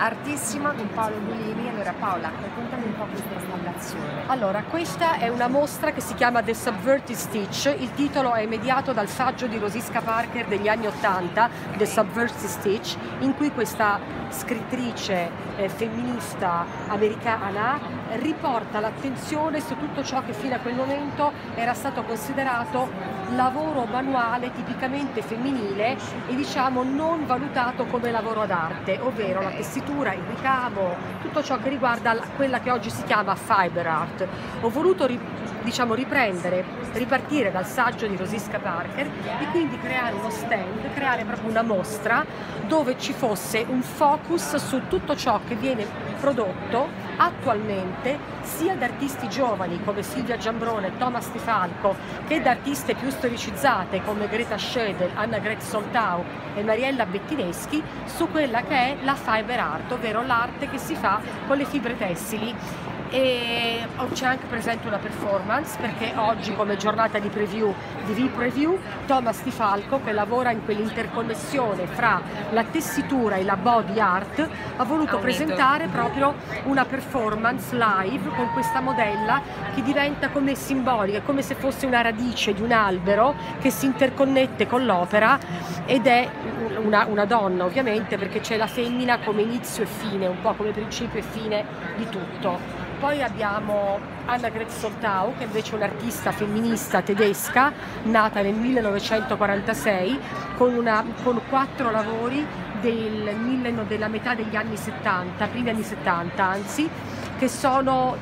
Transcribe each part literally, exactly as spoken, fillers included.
Artissima con Paolo Bulini. Allora Paola, raccontami un po' questa installazione. Allora, questa è una mostra che si chiama The Subverted Stitch. Il titolo è mediato dal saggio di Rosisca Parker degli anni ottanta, The Subverted Stitch, in cui questa scrittrice eh, femminista americana riporta l'attenzione su tutto ciò che fino a quel momento era stato considerato lavoro manuale tipicamente femminile e diciamo non valutato come lavoro d'arte, ovvero la tessitura, il ricamo, tutto ciò che riguarda quella che oggi si chiama fiber art. Ho voluto diciamo riprendere, ripartire dal saggio di Rosisca Parker e quindi creare uno stand, creare proprio una mostra dove ci fosse un focus su tutto ciò che viene prodotto attualmente sia da artisti giovani come Silvia Giambrone e Thomas Di Falco che da artiste più storicizzate come Greta Schödel, Anna Greg Soltau e Mariella Bettineschi su quella che è la fiber art, ovvero l'arte che si fa con le fibre tessili. E c'è anche presente una performance perché oggi come giornata di preview, di V-Preview, Thomas Di Falco, che lavora in quell'interconnessione fra la tessitura e la body art, ha voluto presentare proprio una performance live con questa modella che diventa come simbolica, come se fosse una radice di un albero che si interconnette con l'opera ed è una, una donna ovviamente perché c'è la femmina come inizio e fine, un po' come principio e fine di tutto. Poi abbiamo Anna Greg Soltau, che invece è un'artista femminista tedesca, nata nel millenovecentoquarantasei, con, una, con quattro lavori del, della metà degli anni settanta, primi anni settanta anzi, che sono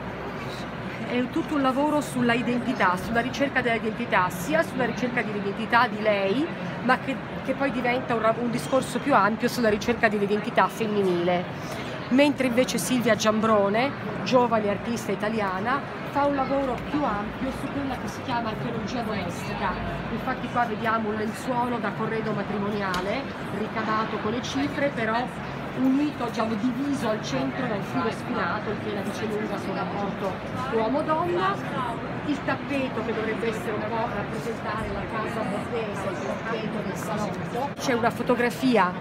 è tutto un lavoro sulla identità, sulla ricerca dell'identità, sia sulla ricerca dell'identità di lei, ma che, che poi diventa un, un discorso più ampio sulla ricerca dell'identità femminile. Mentre invece Silvia Giambrone, giovane artista italiana, fa un lavoro più ampio su quella che si chiama archeologia domestica. Infatti qua vediamo un lenzuolo da corredo matrimoniale, ricamato con le cifre, però unito, diciamo, diviso al centro da un filo spinato, il che la dice lunga sul rapporto uomo-donna. Il tappeto che dovrebbe essere un po' rappresentare la casa borghese, il tappeto del salotto. C'è una fotografia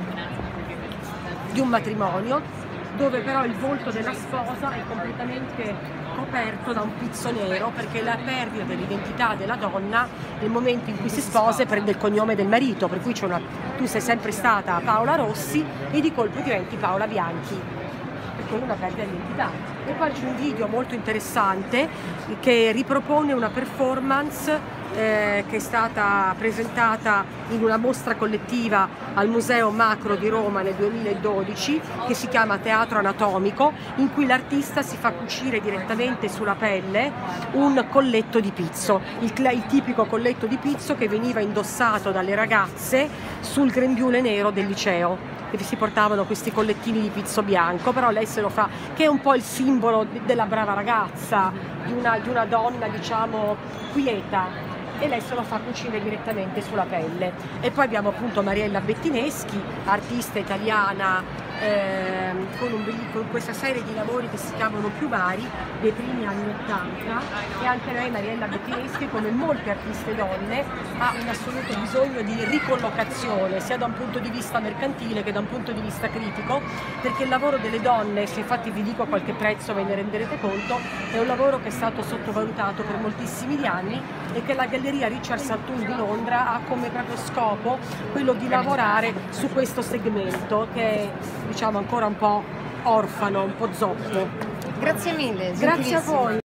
di un matrimonio dove però il volto della sposa è completamente coperto da un pizzo nero perché la perdita dell'identità della donna nel momento in cui si sposa prende il cognome del marito, per cui c'è una, tu sei sempre stata Paola Rossi e di colpo diventi Paola Bianchi, perché è una perdita di identità. E poi c'è un video molto interessante che ripropone una performance Eh, che è stata presentata in una mostra collettiva al Museo Macro di Roma nel duemiladodici, che si chiama Teatro Anatomico, in cui l'artista si fa cucire direttamente sulla pelle un colletto di pizzo, il, il tipico colletto di pizzo che veniva indossato dalle ragazze sul grembiule nero del liceo, che si portavano questi collettini di pizzo bianco, però lei se lo fa, che è un po' il simbolo della brava ragazza, di una, di una donna diciamo quieta, e lei se lo fa cucire direttamente sulla pelle. E poi abbiamo appunto Mariella Bettineschi, artista italiana ehm, con, un, con questa serie di lavori che si chiamano Piumari dei primi anni ottanta, e anche lei, Mariella Bettineschi, come molte artiste donne, ha un assoluto bisogno di ricollocazione sia da un punto di vista mercantile che da un punto di vista critico, perché il lavoro delle donne, se infatti vi dico a qualche prezzo ve ne renderete conto, è un lavoro che è stato sottovalutato per moltissimi anni e che la Galleria Richard Saltun di Londra ha come proprio scopo quello di lavorare su questo segmento che è diciamo ancora un po' orfano, un po' zoppo. Grazie mille. Grazie a voi.